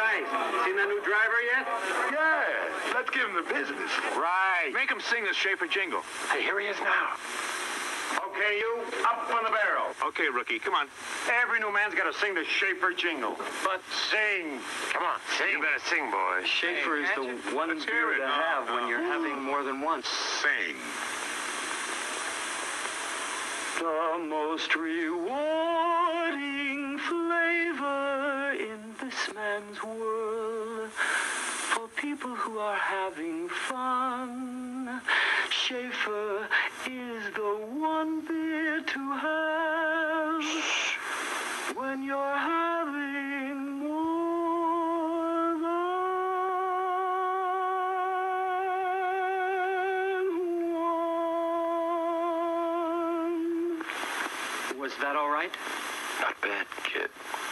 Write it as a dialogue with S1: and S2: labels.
S1: nice. Seen that new driver yet?
S2: Yeah, let's give him the business.
S1: Right.
S3: Make him sing the Schaefer jingle.
S2: Hey, here he is now.
S1: Okay, you, up on the barrel.
S3: Okay, rookie, come on.
S1: Every new man's got to sing the Schaefer jingle. But sing.
S2: Come on, sing. You better sing, boy.
S4: Schaefer is the one beer to have when you're having more than one.
S3: Sing.
S4: The most rewarding flavor in this man's world for people who are having fun. Schaefer is the one beer to have when you're having more than one. Was that all right?
S2: Not bad, kid.